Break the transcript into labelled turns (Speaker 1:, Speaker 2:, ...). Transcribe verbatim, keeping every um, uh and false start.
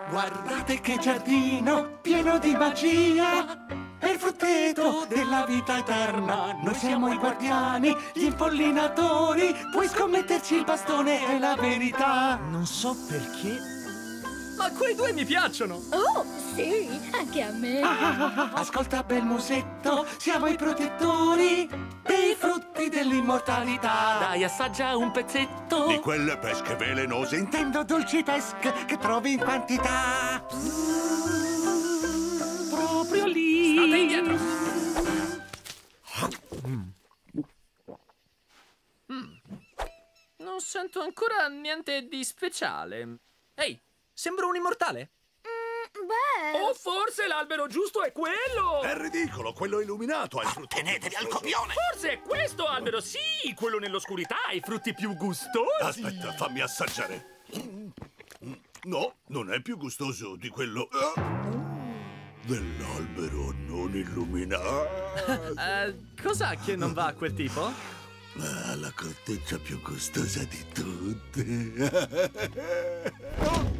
Speaker 1: Guardate che giardino pieno di magia! È il frutteto della vita eterna. Noi siamo i guardiani, gli impollinatori. Puoi scommetterci, il bastone è la verità.
Speaker 2: Non so perché,
Speaker 3: ma quei due mi piacciono!
Speaker 4: Oh, sì, anche a me!
Speaker 1: Ah, ascolta bel musetto, siamo i protettori dei frutti dell'immortalità. Dai, assaggia un pezzetto
Speaker 5: Di quelle pesche velenose.
Speaker 1: intendo dolci pesche che trovi in quantità. Proprio lì.
Speaker 3: State indietro!
Speaker 2: mm.
Speaker 3: Mm. Non sento ancora niente di speciale. Ehi, sembro un immortale?
Speaker 4: Mm, beh...
Speaker 3: O forse l'albero giusto è quello!
Speaker 5: È ridicolo, quello illuminato ha i frutti.
Speaker 1: Tenetevi al
Speaker 5: gustosi.
Speaker 1: copione.
Speaker 3: Forse è questo albero, sì! Quello nell'oscurità ha i frutti più gustosi!
Speaker 5: Aspetta, fammi assaggiare. No, non è più gustoso di quello dell'albero non illuminato.
Speaker 3: Uh, cos'ha che non va a quel tipo?
Speaker 5: Ah, la corteccia più gustosa di tutte.